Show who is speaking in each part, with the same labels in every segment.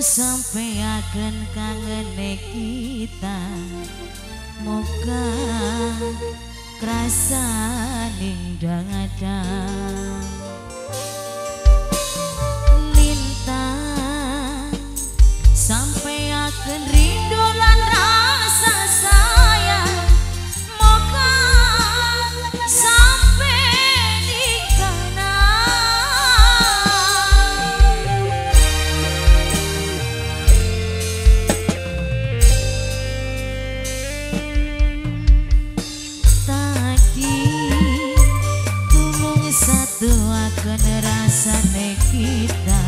Speaker 1: sampai akan kangen kita, moga kerasa nindang ada lintang sampai akan rindu lan rasa sayang, moga sampai di kana tadi tulung satu akan rasane kita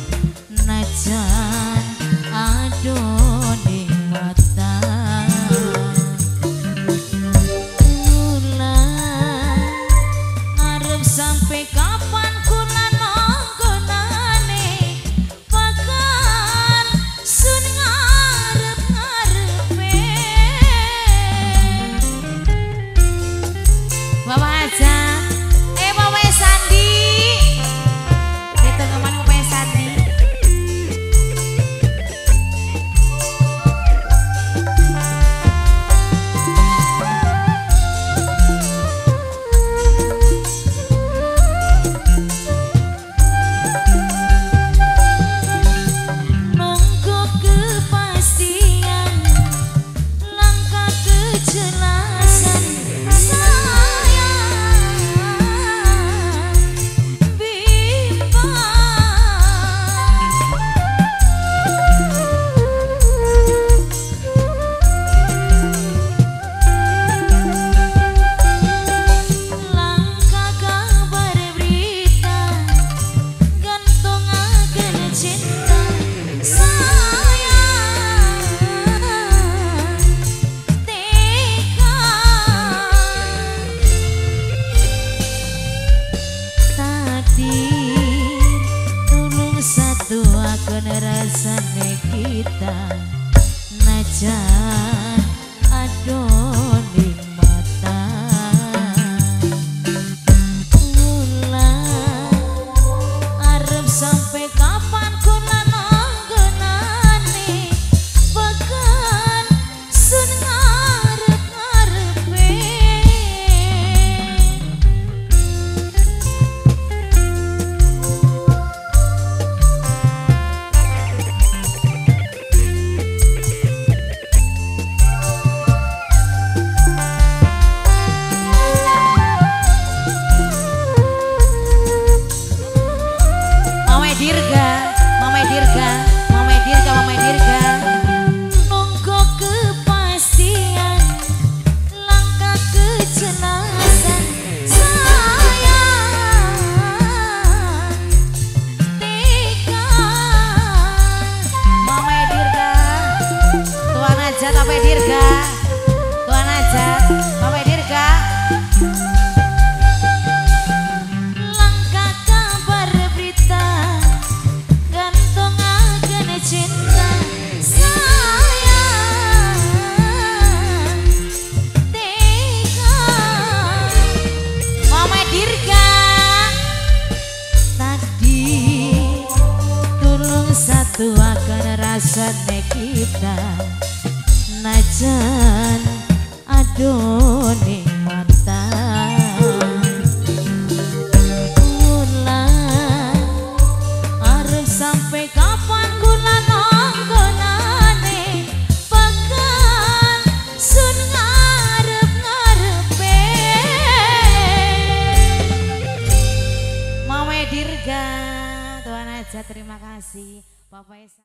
Speaker 1: najan aduh di mata ulang ngarep sampai kapan kula nonggonane bakal sun ngarep-ngarepe Bapak aja Bapak Sandi kita kemana Bapak Sandi nunggu kepastian langkah kejelasan satu akan rasane kita najan aduh di mata ulang arep sampai kapan kula nonggonane bakal sun ngarep-ngarepe Dirga nunggu kepastian langkah kejelasan sayang tega Mama Dirga tuan aja Mama Dirga tuan aja Mama Dirga langkah kabar berita gantung akan cinta sayang tega Mama Dirga tadi tulung satu akan rasane kita najan aduh ning mata ulang arep sampai kapan kula nonggonane bakal sun ngarep-ngarepe Mama Dirga tuan aja terima kasih Bapak